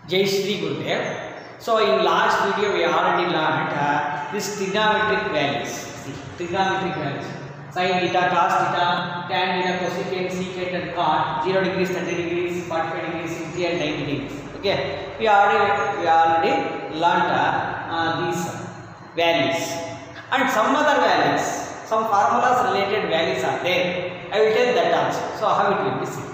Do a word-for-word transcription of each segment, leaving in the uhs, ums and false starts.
Jai Shri Gurudev. So in last video we already learned uh, this trigonometric values. See, trigonometric values. Sin theta, cos theta, tan theta, cosecant, secant and cot. zero degrees, thirty degrees, forty-five degrees, sixty and ninety degrees. Okay. We already we already learned uh, uh, these values and some other values. Some formulas related values are there. I will tell that also. So how it will be seen.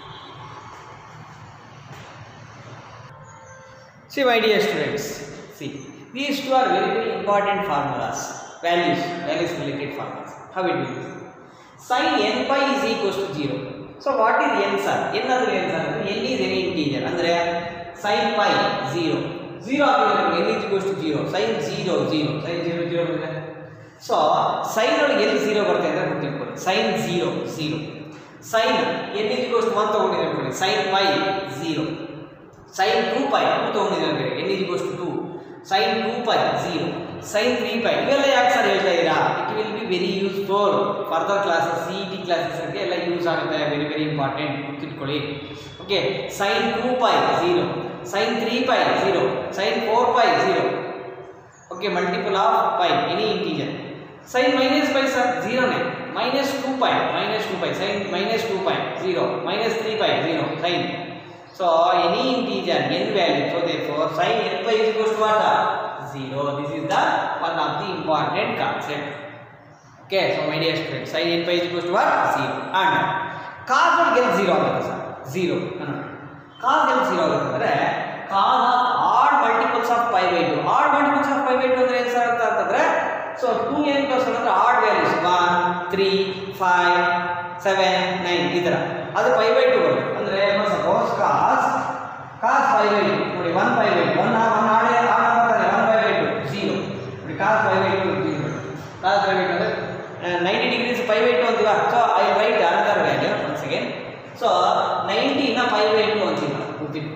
See my dear students, see these two are very very important formulas, values, values related formulas. How it will be? Sin n pi is equals to zero. So what is n sir? N other n sir? N is any integer. Andre sin pi zero. Zero n is equals to zero. Sin zero zero. Sin zero zero. So sin on n zero barte andre guttitಕೊಳ್ಳಿ. Sin zero zero. Sin n is equals to one ತಗೊಂಡಿದ್ದೀವಿ. Sin pi zero. Sin two pi two ತಗೊಂಡಿದ್ದೀವಿ. n is equals to two. Sin two pi zero. Sin three pi ಇವೆಲ್ಲ ಯಾಕೆ sir ಹೇಳ್ತಾ ಇದ್ದೀರಾ? It will be very useful further classes, C E T classes ಗೆ ಎಲ್ಲ use ಆಗುತ್ತೆ. Very very important ಗುರ್ತಿಟ್ಕೊಳ್ಳಿ. Okay, sin two pi zero, sin three pi zero, sin four pi zero. Okay, multiple of pi any integer. sin minus pi sir zero ನೇ, minus two pi, minus two pi, sin minus two pi zero, minus three pi zero, sin. So any integer n value, so therefore sin n pi is equals to what? zero. This is the one of the important concept. Okay, so my dear students, sin n pi is equals to what? zero. And cos will get zero ಆಗುತ್ತೆ sir, zero. cos get zero ಆಗುತ್ತೆ ಅಂದ್ರೆ cos of odd multiples of pi by two. odd multiples of pi by two ಅಂದ್ರೆ ಏನು sir ಅಂತ ಅಂತಂದ್ರೆ so two n plus one ಅಂದ್ರೆ odd values one, three, five, seven, nine ಈ ತರ ಅದು pi by two ಬರುತ್ತೆ. ಅಂದ್ರೆ suppose cos cos pi by two ನೋಡಿ one pi by two one one odd odd ಮಾಡ್ತಾರೆ one pi by two zero ನೋಡಿ cos pi by two zero cos pi by two ಅಂದ್ರೆ ninety degrees pi by two ಅಂತೀವಾ. so I write another value once again. so ninety ನ pi by two ಅಂತೀವಿ ಗೊತ್ತಿತ್ತು.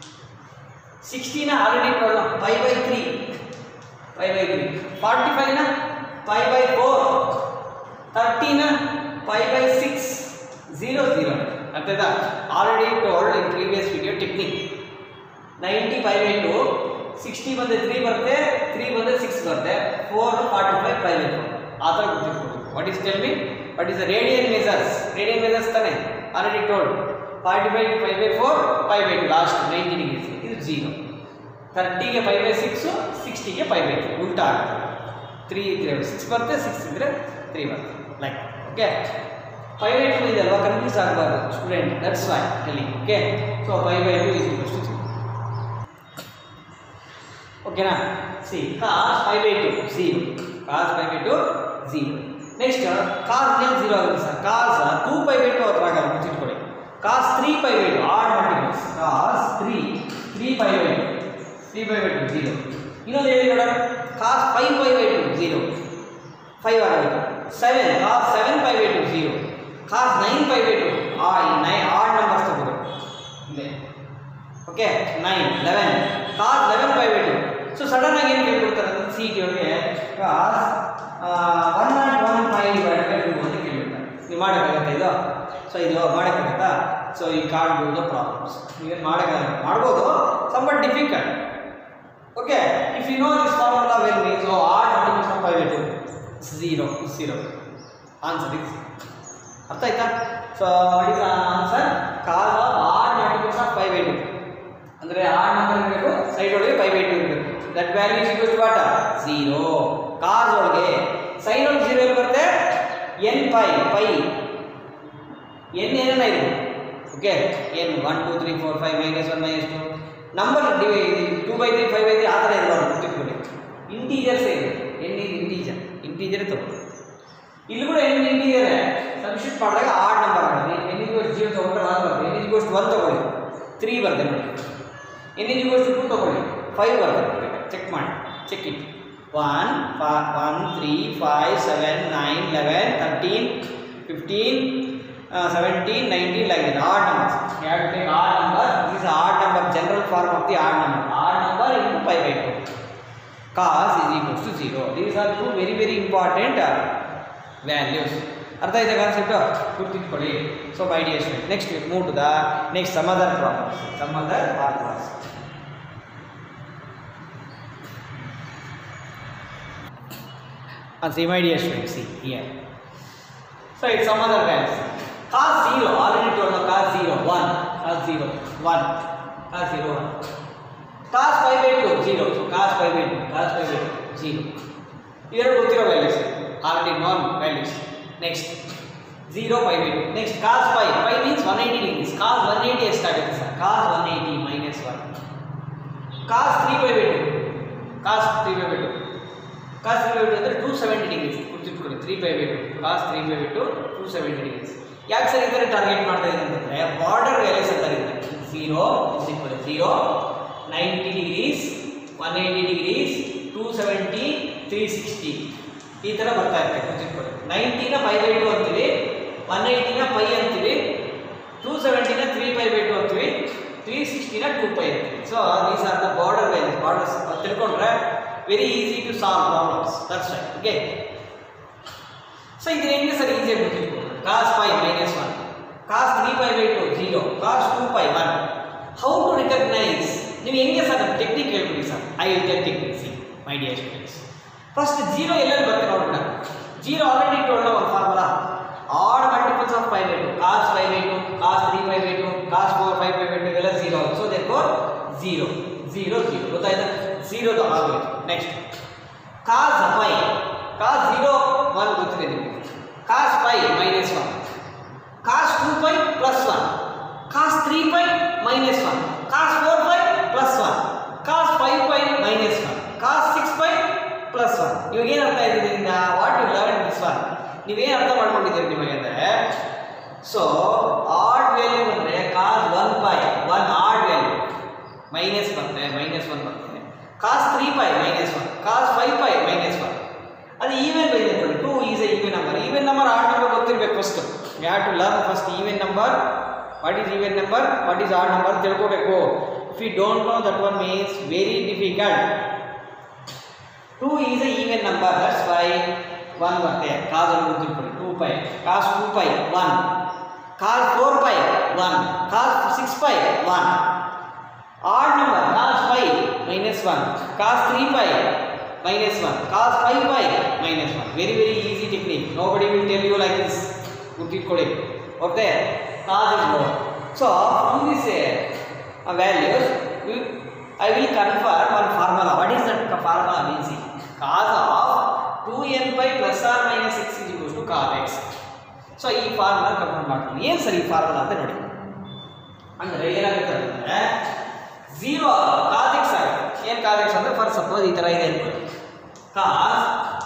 sixty ನ already told pi by three pi by three. forty-five ನ pi by four. thirty ನ pi by six. zero zero ಅರ್ಥಾಯ್ತಾ? Already told in previous video technique. ninety pi by two, sixty ಬಂದ್ರೆ three ಬರುತ್ತೆ, three ಬಂದ್ರೆ six ಬರುತ್ತೆ, four forty-five pi by four. ಆ ಥರ ಗೊತ್ತಿಟ್ಕೊಬೇಕು. What is tell me what is the radian measures? Radian measures ತಾನೆ already told. forty-five pi by four, pi by two last ninety degrees ಇದು zero. thirty ಗೆ pi by six, sixty ಗೆ pi by three ಉಲ್ಟಾ ಆಗುತ್ತೆ. three ಇದ್ರೆ six ಬರುತ್ತೆ, six ಇದ್ರೆ three ಬರುತ್ತೆ. Like okay, pi by two ಇದಲ್ವಾ, ಕನ್ಫ್ಯೂಸ್ ಆಗಬಾರ್ದು student, that's why telling. Okay, so pi by two is equals to zero. ಓಕೆನಾ? See cos pi by two zero, cos pi by two zero. Next cos ಗೆ zero ಆಗುತ್ತೆ sir. cos two pi by two ಹತ್ರ ಆಗಲ್ಲ ಗೊತ್ತಿಟ್ಕೊಳ್ಳಿ. cos three pi by two odd multiples. cos three three pi by two three pi by two zero. ಇನ್ನೊಂದು ಹೇಳಿ ನೋಡೋಣ. cos five pi by two zero, five ಆಗುತ್ತೆ. seven cos seven pi by two zero, cos nine pi by two ಆ ಈ nine add numbers ತಗೋಬೇಕು ಇದೆ. Okay, nine eleven cos eleven pi by two. So sudden ಆಗಿ ಏನು ಕೇಳ್ಕೊಡ್ತಾರೆ ಅಂತ C T ಒಳಗೆ cos one not one pi divided by two ಅಂತ ಕೇಳ್ಬಿಡ್ತಾರೆ. ನೀವು ಮಾಡೋಕ್ಕಾಗತ್ತಾ ಇದು? ಸೊ ಇದು ಮಾಡೋಕ್ಕಾಗತ್ತಾ? ಸೊ ಈ ಕಾಣ್ಬೋದು ಪ್ರಾಬ್ಲಮ್ಸ್ ನೀವೇನು ಮಾಡೋಕ್ಕಾಗಲ್ಲ, ಮಾಡ್ಬೋದು, somewhat difficult. okay, if you know this formula well means so odd multiples of pi by two zero zero. answer is ಅರ್ಥ ಆಯ್ತಾ? So what is answer? cos of odd multiples of pi by two ಅಂದ್ರೆ odd number ಇರಬೇಕು, side ಒಳಗೆ pi by two ಇರಬೇಕು. That value is equal to what? zero. cos ಒಳಗೆ sin ಒಳಗೆ zero ಎಲ್ಲಿ ಬರುತ್ತೆ? n pi pi n ಏನೇನ ಇದೆ? Okay, n one two three four five minus one minus two number two by three five by three ಆ ಥರ ಇರಬಾರ್ದು ಗೊತ್ತಿಟ್ಕೊಳ್ಳಿ. ಇಂಟೀಜರ್ಸ್ ಇದೆ, n is ಇಂಟೀಜರ್, ಇಂಟೀಜರ್ ತಗೊಳ್ಳಿ. ಇಲ್ಲಿ ಕೂಡ n ಇಂಟೀಜರ್ ಸಬ್ಸ್ಟಿಟ್ಯೂಟ್ ಮಾಡಿದಾಗ ಆಡ್ ನಂಬರ್ ಆಗುತ್ತೆ. n is equals to zero ತಗೊಂಡ್ರೆ one ಬರುತ್ತೆ, n is equals to one ತಗೊಳ್ಳಿ three ಬರುತ್ತೆ ನೋಡಿ, n is equals to two ತಗೊಳ್ಳಿ five ಬರುತ್ತೆ. ಚೆಕ್ ಮಾಡಿ, check it. one one three five seven nine eleven thirteen fifteen uh, seventeen nineteen like that odd numbers. You have to take odd number. This is odd number, general form of the odd number. Odd number into pi by two. Cos is equals to zero. These are two very very important uh, values. ಅರ್ಥ ಆಯ್ತಾ concept? ಗುರ್ತಿಟ್ಕೊಳ್ಳಿ. So my dear student, next move to the next some other problems. Some other problems. and see my dear students, see here. So it's some other values. Cos zero, already told now, cos zero, one, cos zero, one, cos zero, one. Cos pi by two, zero, so cos pi by two, cos pi by two, zero. Here go zero values, already known values. Next, zero pi by two. Next, cos pi, pi means one hundred eighty degrees, cos one hundred eighty is started, sir. Cos one hundred eighty minus one. Cos three pi by two, cos three pi by two. Cos three by two ಅಂದರೆ two hundred seventy degrees ಗುರ್ತಿಟ್ಕೊಳ್ಳಿ. three pi by two, cos three pi by two, two hundred seventy degrees. ಯಾಕೆ sir ಇದರ target ಮಾಡ್ತಾ ಇದ್ದೀನಿ ಅಂತಂದ್ರೆ border values ಅಂತ ಇರುತ್ತೆ. zero is equal to zero, ninety degrees, one hundred eighty degrees, two seventy, three sixty ಈ ತರ ಬರ್ತಾ ಇರುತ್ತೆ ಗುರ್ತಿಟ್ಕೊಳ್ಳಿ. ninety ನ pi by two ಅಂತೀವಿ, one eighty ನ pi ಅಂತೀವಿ, two seventy ನ three pi by two ಅಂತೀವಿ, three sixty ನ two pi ಅಂತೀವಿ. So these are the border values. Borders ತಿಳ್ಕೊಂಡ್ರೆ very easy to solve problems. That's right. Okay. So ಇದು ಹೆಂಗೆ ಸರ್ ಈಸಿ ಆಗಿ ಗೊತ್ತಿತ್ತು. Cos pi minus one, cos three pi by two zero, cos two pi one. How to recognize? ನೀವು ಹೆಂಗೆ sir technique ಹೇಳ್ಬಿಡಿ sir. I will tell technique. See, my dear students. First zero ಎಲ್ಲೆಲ್ಲಿ ಬರುತ್ತೆ ನೋಡೋಣ. Zero already told ನಾವು ಒಂದು formula. Odd multiples of pi by two, cos pi by two, cos three pi by two, cos four pi by two ಇವೆಲ್ಲ zero. So therefore zero, zero, zero. ಗೊತ್ತಾಯ್ತಾ? zero ದ ಆಗೋಯ್ತು. Next, cos pi, cos zero one ಗೊತ್ತಿದೆ ನಿಮಗೆ. Cos pi minus one, cos two pi plus one, cos three pi minus one, cos four pi plus one, cos five pi minus one, cos six pi plus one. ಇವಾಗ ಏನು ಅರ್ಥ ಇದೆ ಇದರಿಂದ? What you learn this one ನೀವೇನು ಅರ್ಥ ಮಾಡ್ಕೊಂಡಿದ್ದೀರಿ ನಿಮಗೆ ಅಂದರೆ, ಸೊ ಆಡ್ ವ್ಯಾಲ್ಯೂ ಅಂದರೆ cos one pi, one odd value minus ಬರುತ್ತೆ, ಮೈನಸ್ ಒನ್ ಬರ್ತದೆ. cos three pi minus one, cos five pi minus one. ಅದು ಈವೆನ್ ವ್ಯಾಲ್ಯೂ ನೋಡಿ. two is a even number. Even number odd number ಗೊತ್ತಿರಬೇಕು first. You have to learn first even number. What is even number? What is odd number ತಿಳ್ಕೋಬೇಕು. If you don't know, that one means very difficult. two is a even number. That's why one ಬರುತ್ತೆ. cos ಅನ್ನು ಗೊತ್ತಿರಬೇಕು. two pi, cos two pi one, cos four pi one, cos six pi one. Odd number cos five minus one, cos three pi minus one, cos five pi minus one. Very very easy technique. Nobody will tell you like this. ಗುರ್ತಿಟ್ಕೊಳ್ಳಿ. Okay, cos is more. So from this uh, values we, I will convert one formula. What is that formula means? Cos of two n pi plus or minus x is equal to cos x. So ಈ formula convert ಮಾಡ್ತೀನಿ. ಏನು sir ಈ formula ಅಂತ ನೋಡಿ. ಅಂದ್ರೆ ಏನಾಗುತ್ತೆ ಅಂದ್ರೆ zero cos x ಆಗುತ್ತೆ. ಏನು cos x ಅಂದ್ರೆ ಫಾರ್ ಸಪೋಸ್ ಈ ತರ ಇದೆ ಅನ್ಕೊಳ್ಳಿ. cos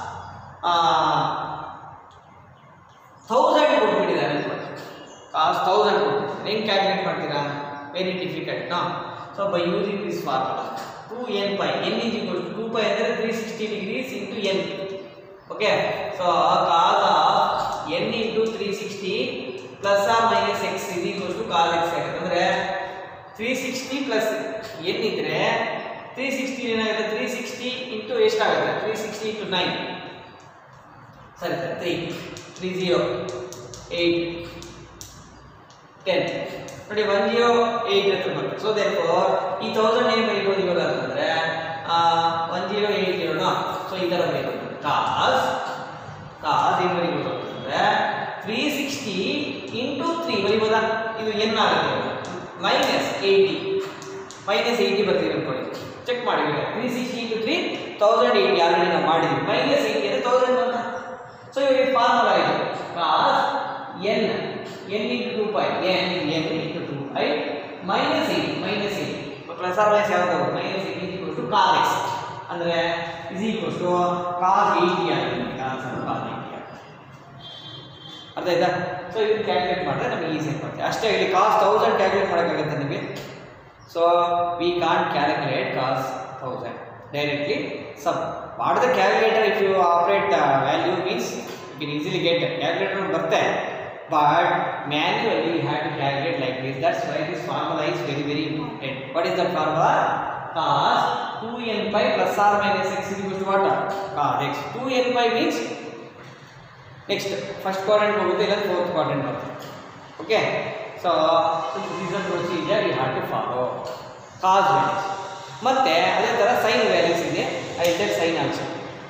thousand ಕೊಟ್ಬಿಟ್ಟಿದ್ದಾರೆ ಅನ್ಕೊಳ್ಳಿ. cos thousand ಕೊಟ್ಬಿಟ್ಟು ಹೆಂಗೆ ಕ್ಯಾಲ್ಕುಲೇಟ್ ಮಾಡ್ತೀರಾ? Very difficult no. So by using this formula two n pi, n is equal to two pi ಅಂದರೆ three sixty degrees into n. Okay, so cos of n into three sixty plus or minus x is equal to cos x ಆಗುತ್ತೆ. ಅಂದರೆ three sixty plus n ಇದ್ರೆ three sixty ಏನಾಗುತ್ತೆ? three sixty into ಎಷ್ಟಾಗುತ್ತೆ? three sixty into nine. ಸರಿ sir, three three zero eight ten ನೋಡಿ one zero eight ಹತ್ರ ಬರುತ್ತೆ. So therefore ಈ thousand ಏನು ಬರೀಬಹುದು ಇವಾಗ ಅಂತಂದ್ರೆ one zero eight zero no. So ಈ ತರ ಬರೀಬಹುದು. cos cos ಏನು ಬರೀಬಹುದು ಅಂತಂದ್ರೆ three sixty into three ಬರೀಬಹುದಾ? ಇದು n ಆಗುತ್ತೆ. minus eighty, minus eighty ಬರ್ತೀವಿ ಅನ್ಕೊಳ್ಳಿ. ಚೆಕ್ ಮಾಡಿ. three sixty into three one thousand eighty already ನಾವು ಮಾಡಿದ್ವಿ. minus eighty ಅಂದ್ರೆ one thousand ಬಂತ. ಸೊ ಇವಾಗ ಈ ಫಾರ್ಮುಲಾ ಇದೆ cos n, n into two pi, n n into two pi minus eighty, minus eighty plus or minus ಯಾವುದು? minus eighty is equal to cos x ಅಂದ್ರೆ is equal to cos eighty ಆಗುತ್ತೆ. Answer cos eighty ಆಗುತ್ತೆ. ಅರ್ಥ ಆಯ್ತಾ? So ಇದನ್ನು calculate ಮಾಡಿದ್ರೆ ನಮಗೆ easy ಆಗ್ತದೆ. ಅಷ್ಟೇ ಇಲ್ಲಿ cos one thousand ಕ್ಯಾಲ್ಕುಲೇಟ್ ಮಾಡೋಕ್ಕಾಗುತ್ತೆ ನಿಮಗೆ. So we can't calculate cos one thousand directly. Sub what the calculator, if you operate the value means you can easily get it. Calculator ಬರುತ್ತೆ, but manually you have to calculate like this. That's why this formula is very very important. What is that formula? Cos two n pi plus or minus x is equal to what? Cos x. two n pi means next first quadrant ಹೋಗುತ್ತೆ, ಇಲ್ಲ fourth quadrant ಬರುತ್ತೆ. Okay, so this is the procedure you have to follow. Cos values ಮತ್ತೆ ಅದೇ ತರ sin values ಇದೆ. I will take sin also.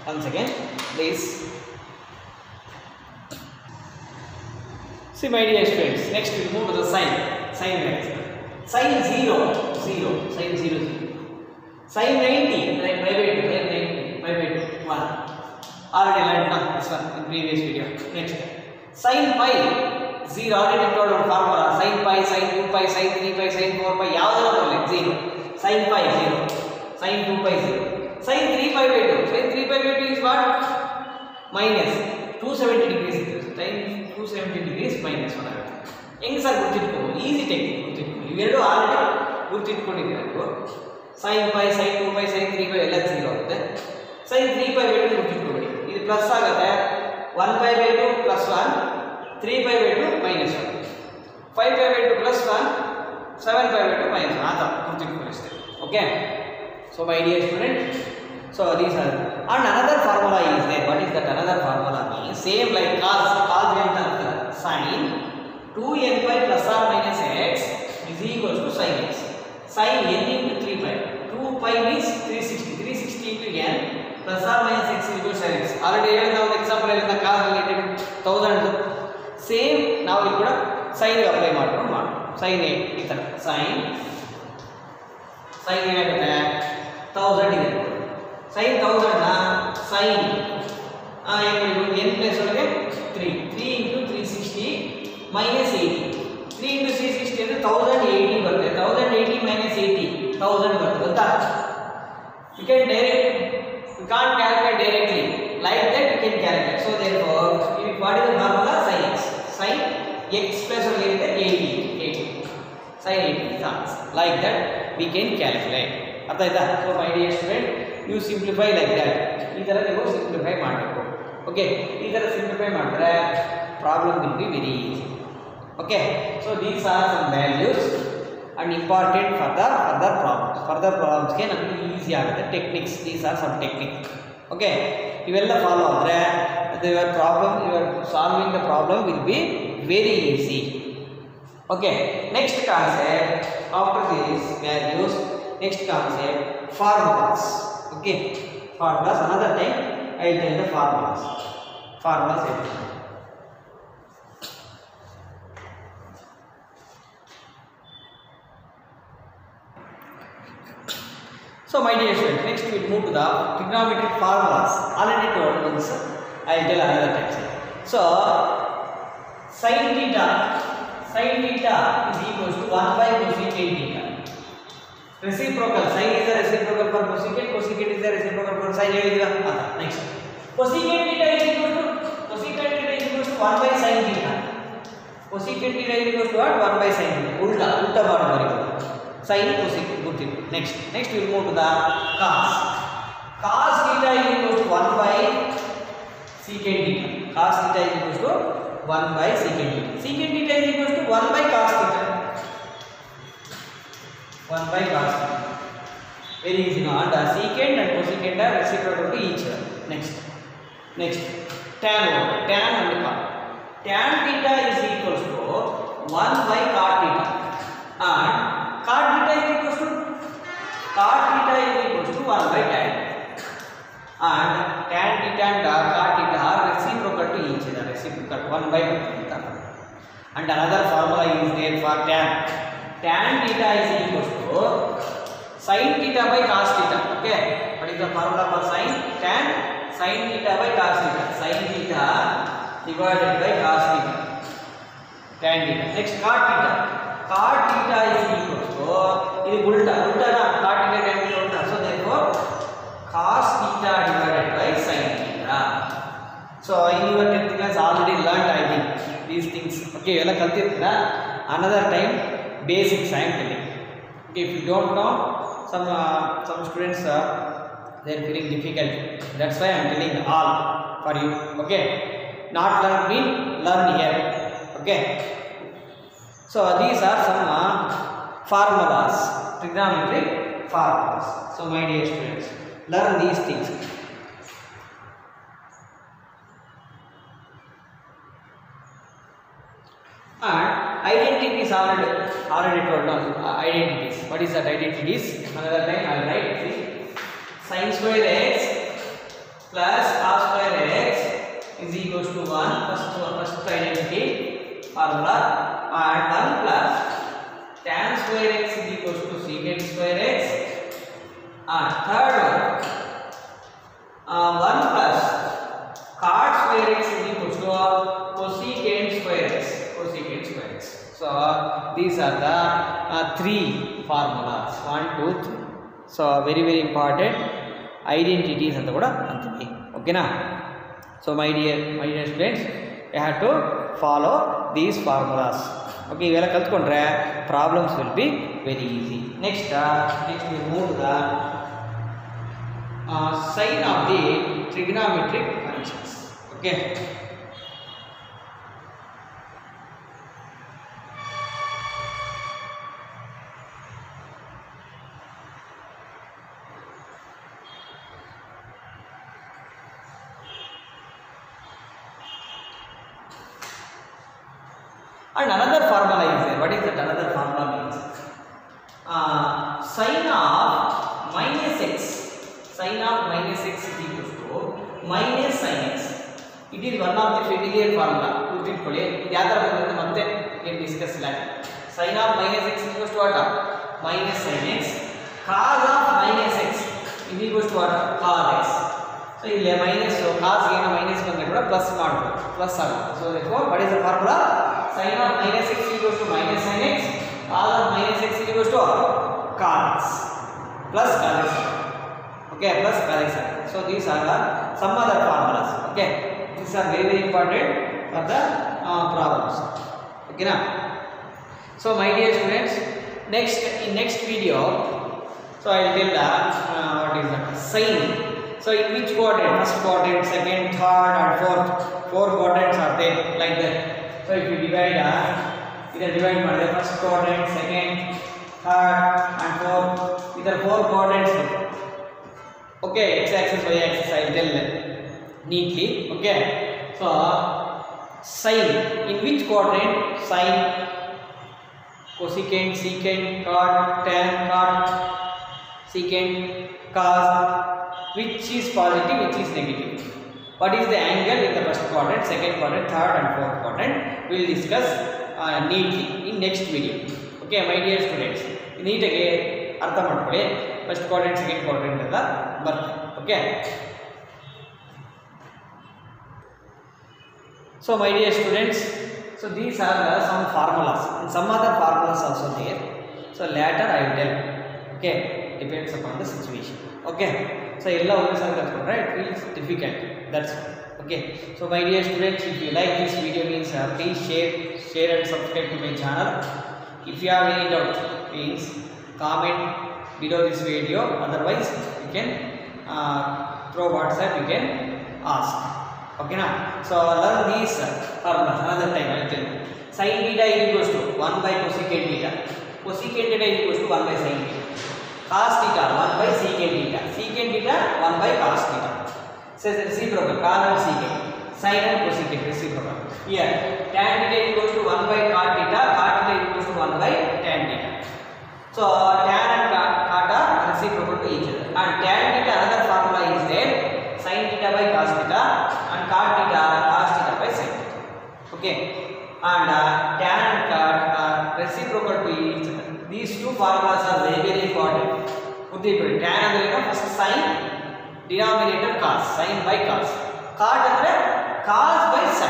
Once again, please. See, my dear students, next we move to the sign. Sign next. Sin zero, zero, sin zero, zero. Sin ninety, like pi by two, like ninety, pi by two, one. Already learned now this one in previous video. Next, sin pi, zero. Already told on formula. Sin pi, sin two pi, sin three pi, sin four pi. Yavadala like zero. Sin pi zero, sin two pi zero. Sin three pi by two. Sin three pi by two is what? Minus two hundred seventy degrees. Sin two hundred seventy degrees minus one. ಹೆಂಗೆ sir ಗುರ್ತಿಟ್ಕೋಬೋದು? Easy technique ಗುರ್ತಿಟ್ಕೊಳ್ಳಿ. ಇವೆರಡು already ಗುರ್ತಿಟ್ಕೊಂಡಿದ್ದೀರ ನೀವು. Sine pi, sine two pi, sine three pi ಎಲ್ಲ zero ಆಗುತ್ತೆ. Sine three pi by two ಗುರ್ತಿಟ್ಕೊಬೇಡಿ. ಇದು ಪ್ಲಸ್ ಆಗುತ್ತೆ. One pi by two plus one, three pi by two minus one, five pi by two plus one, seven pi by two minus one. ಆ ಥರ ಗುರ್ತಿಟ್ಕೊಳ್ಳಿ ಅಷ್ಟೇ. Okay. So my dear student, so these are, and another formula is there. What is that another formula means? Same like cos, cos into sin two n pi plus or minus x is equals to sin x. Sin n into three pi. two pi means three hundred sixty. three hundred sixty into n plus or minus x is equal to sin x. Already here now example in the cos related one thousand. Same now we put sin apply ಮಾಡ್ಕೊಂಡು ಮಾಡಿ. sin a ಈ ತರ sin sin ಏನಾಗುತ್ತೆ one thousand ಇದೆ. sin one thousand na sin ಆ ಏನು n plus ಒಳಗೆ three. three into three hundred sixty minus eighty. three into three hundred sixty ಅಂದ್ರೆ one thousand eighty ಬರುತ್ತೆ. one thousand eighty minus eighty, one thousand ಬರುತ್ತೆ. ಗೊತ್ತಾ? You can direct, you can't calculate directly. Like that you can calculate. So therefore, what is the formula? Sin x. Sin x plus ಒಳಗೆ ಇದೆ eighty. eighty. Sin eighty is answer. Like that we can calculate. ಅರ್ಥ ಆಯ್ತಾ? So my dear student, you simplify like that. ಈ ತರ ನೀವು simplify ಮಾಡಬೇಕು. Okay, ಈ ತರ simplify ಮಾಡಿದ್ರೆ problem will be very easy. Okay, so these are some values and important for the further problems. Further problems ಗೆ ನಮಗೆ ಈಸಿ ಆಗುತ್ತೆ. Techniques, these are some techniques. Okay, ಇವೆಲ್ಲ ಫಾಲೋ ಆದರೆ your problem, your solving the problem will be very easy. Okay, next concept after this values, next concept formulas. Okay, formulas another time I will tell the formulas. Formulas everything. So my dear students, next we will move to the trigonometric formulas. Already told once, I will tell another time. So sin theta, sin theta is equals to one by cosecant theta. Reciprocal, sin is a reciprocal for cosecant, cosecant is a reciprocal for sin. Next, cosecant theta is equal to cosecant theta is equals to one by sin theta. Cosecant theta is equals to what? one by sin theta. Ulta, ulta ಮಾಡಬೇಕು. Sin cosecant ಗೊತ್ತಿದೆ. Next, next we will move to the cos. Cos theta is equals to one by secant theta. Cos theta is equals to one by secant theta. Secant theta is equals to one by cos theta. one by cos theta. Very easy now. And the secant and cosecant are reciprocal to each other. Next, next tan over tan and cot. Tan theta is equals to one by cot theta, and cot theta is equals to cot theta is equals to one by tan, and tan theta and cot theta are reciprocal to each other. Reciprocal one by theta. And another formula is there for tan. Tan theta is equals to sin theta by cos theta. Okay, what is the formula for sin? Tan sin theta by cos theta. Sin theta divided by cos theta. Tan theta. Next cot theta. Cot theta is equal to, ఇది ఉల్టా ఉల్టానా cot theta tan theta ఉల్టా. So therefore cos theta divided by sin theta. So in your tenth class already learned I think these things. Okay, ಎಲ್ಲ ಕಲ್ತಿರ್ತೀರಾ. Another time basics I am telling. Okay, if you don't know, some uh, some students uh, they are feeling difficult. That's why I am telling all for you. Okay, not learn mean learn here. Okay. So these are some uh, formulas, trigonometric formulas. So my dear students, learn these things. And identities already already told now. Uh, identities. What is that identities? Another time I will write. See, sin square x plus cos square x is equals to one. First, first identity formula, and one plus tan square x is equals to secant square x, and third one uh, one plus cot square x is equals to cosecant square x, cosecant square x. So these are the uh, three formulas, one, two, three. So very very important identities anta kuda antiki. Okay na? So my dear my dear students, you have to follow these formulas. Okay, ivela kalthukondre problems will be very easy. Next uh, next we move to the uh, sign of the trigonometric functions. Okay. And another formula is there. What is that another formula means? Uh, sin of minus x, sin of minus x is equals to minus sin x. It is one of the familiar formula. You think for it. Yadar bandre matte we discuss like sin of minus x is equals to what? Minus sin x. Cos of minus x is equals to what? Cos x. So ಇಲ್ಲಿ minus so cos ಏನು minus ಬಂದ್ರೆ ಕೂಡ plus ಮಾಡಬಹುದು, plus ಆಗುತ್ತೆ. So therefore what is the formula? Sin of minus x equals to minus sin x, cos of minus x equals to cos plus cos x. Okay, plus cos x. So these are the some other formulas. Okay, these are very very important for the uh, problems. Okay na? So my dear students, next in next video, so I will tell the uh, what is that sin. So in which quadrant? First quadrant, second, third, and fourth. Four quadrants are there like that. So if you divide, uh, either divide by the first quadrant, second, third, and fourth. Either four quadrants. Okay, x axis, y axis. I will tell neatly. Okay. So sin in which quadrant? Sin, cosecant, secant, cot, tan, cot, secant, cos. Which is positive, which is negative? What is the angle in the first quadrant, second quadrant, third and fourth quadrant? We will discuss uh, neatly in next video. Okay, my dear students, neatly artha madkoli first quadrant, second quadrant ella barthe. Okay. So my dear students, so these are the some formulas and some other formulas also there. So later I will tell. Okay, depends upon the situation. Okay. So ella one side kalthukondre it feels difficult. That's all. Okay. So my dear students, if you like this video means uh, please share share and subscribe to my channel. If you have any doubt, please comment below this video. Otherwise you can uh, through WhatsApp you can ask. Okay na? So learn these formulas another time. I will tell you. Sin theta is equals to one by cosecant theta. Cosecant theta is equals to one by sin theta. Cos theta one by secant theta. Secant theta one by cos theta. Says reciprocal, cos and secant. Sin and cosecant reciprocal. Here tan theta equals to one by cot theta. Cot theta equals to one by tan theta. So tan and cot are reciprocal to each other. And tan theta another formula is there. Sin theta by cos theta and cot theta cos theta by sin theta. Okay. And uh, tan and cot are reciprocal to each other. These two formulas are very very important. Put tan andre first sin, denominator cos, sin by cos. Cot andre cos by sin.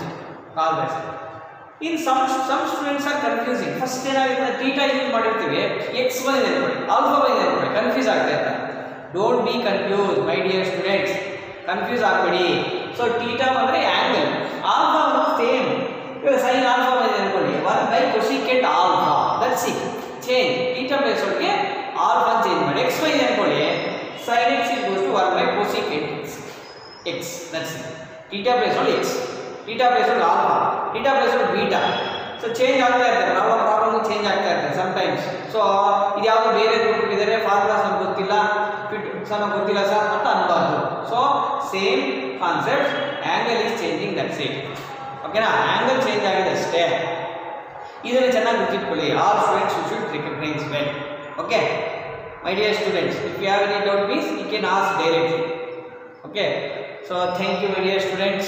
Cos by sin. In some some students are confusing. First ಏನಾಗುತ್ತೆ theta use ಮಾಡಿರ್ತೀವಿ xy ನೆನಪಡಿ alpha y ನೆನಪಡಿ confuse ಆಗ್ತಾ ಇರ್ತಾರೆ. Don't be confused my dear students. Confuse ಆಗಬೇಡಿ. So theta ಅಂದ್ರೆ angle, alpha ಅಂದ್ರೆ same. ಇವಾಗ sin alpha y ನೆನಪಡಿ one by cosecant alpha. That's it. Change theta place ಒಳಗೆ alpha change ಮಾಡಿ xy ನೆನಪಡಿ sin x equals to one by cosecant x. X. That's it. Theta place ಒಳಗೆ x. Theta place ಒಳಗೆ alpha. Theta place ಒಳಗೆ beta. So change ಆಗ್ತಾ ಇರ್ತದೆ. Problem problem change ಆಗ್ತಾ ಇರ್ತದೆ sometimes. So ಇದು ಯಾವುದು ಬೇರೆ ಕೊಟ್ಟಿದ್ದಾರೆ ಫಾರ್ಮುಲಾಸ್ ನಮಗೆ ಗೊತ್ತಿಲ್ಲ ಫಿಟ್ ಸರ್ ನಮಗೆ ಗೊತ್ತಿಲ್ಲ ಸರ್ ಅಂತ ಅನ್ಬಾರ್ದು. So same concept, angle is changing, that's it. ಓಕೆನಾ? ಆಂಗಲ್ ಚೇಂಜ್ ಆಗಿದೆ ಅಷ್ಟೇ. ಇದನ್ನು ಚೆನ್ನಾಗಿ ಗುರ್ತಿಟ್ಕೊಳ್ಳಿ. All students you should recognize well. Okay, my dear students, if you have any doubt please you can ask directly. Okay. Okay, so thank you, my dear students.